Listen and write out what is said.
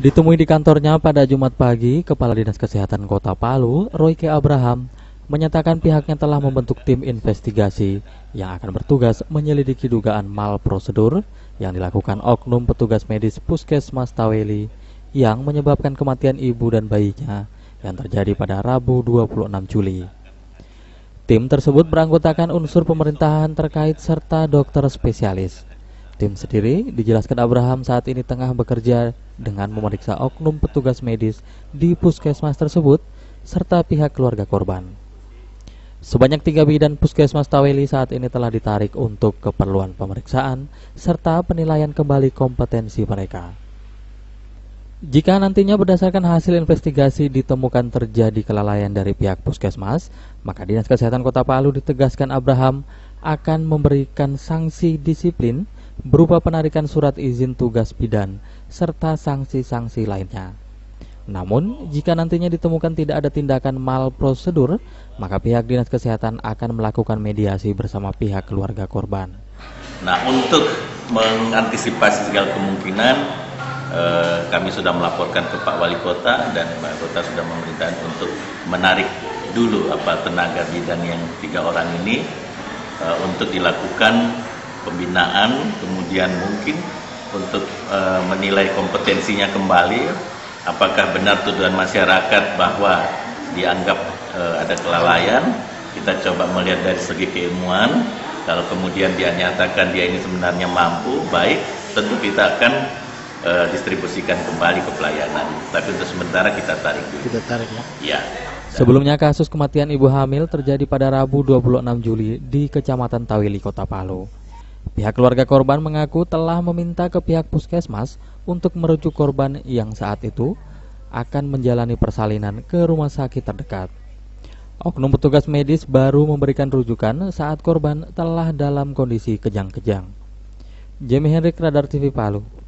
Ditemui di kantornya pada Jumat pagi, Kepala Dinas Kesehatan Kota Palu, Royke Abraham, menyatakan pihaknya telah membentuk tim investigasi yang akan bertugas menyelidiki dugaan malprosedur yang dilakukan oknum petugas medis Puskesmas Taweli yang menyebabkan kematian ibu dan bayinya yang terjadi pada Rabu 26 Juli. Tim tersebut beranggotakan unsur pemerintahan terkait serta dokter spesialis. Tim sendiri dijelaskan Abraham saat ini tengah bekerja dengan memeriksa oknum petugas medis di puskesmas tersebut serta pihak keluarga korban. Sebanyak 3 bidan puskesmas Taweli saat ini telah ditarik untuk keperluan pemeriksaan serta penilaian kembali kompetensi mereka. Jika nantinya berdasarkan hasil investigasi ditemukan terjadi kelalaian dari pihak puskesmas, maka Dinas Kesehatan Kota Palu ditegaskan Abraham akan memberikan sanksi disiplin berupa penarikan surat izin tugas bidan serta sanksi-sanksi lainnya. Namun, jika nantinya ditemukan tidak ada tindakan malprosedur, maka pihak Dinas Kesehatan akan melakukan mediasi bersama pihak keluarga korban. Nah, untuk mengantisipasi segala kemungkinan, kami sudah melaporkan ke Pak Wali Kota dan Pak Kota sudah memerintahkan untuk menarik dulu tenaga bidan yang 3 orang ini untuk dilakukan pembinaan, kemudian mungkin untuk menilai kompetensinya kembali, apakah benar tuduhan masyarakat bahwa dianggap ada kelalaian. Kita coba melihat dari segi keilmuan, kalau kemudian dia nyatakan dia ini sebenarnya mampu, baik, tentu kita akan distribusikan kembali ke pelayanan. Tapi untuk sementara kita tarik dulu. Kita tarik ya? Ya. Sebelumnya kasus kematian ibu hamil terjadi pada Rabu 26 Juli di Kecamatan Taweli, Kota Palu. Pihak keluarga korban mengaku telah meminta ke pihak puskesmas untuk merujuk korban yang saat itu akan menjalani persalinan ke rumah sakit terdekat. Oknum petugas medis baru memberikan rujukan saat korban telah dalam kondisi kejang-kejang. Jamie Henrik, Radar TV Palu.